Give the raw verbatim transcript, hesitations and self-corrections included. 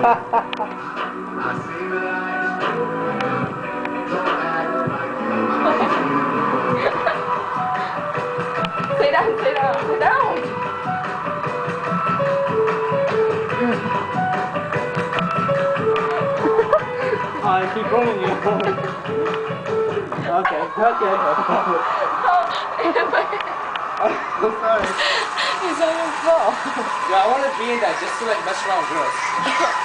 Sit down, sit down, sit down. I keep calling you. Okay, okay. I'm sorry. It's all your fault. Yeah, I want to be in that just to like mess around with girls.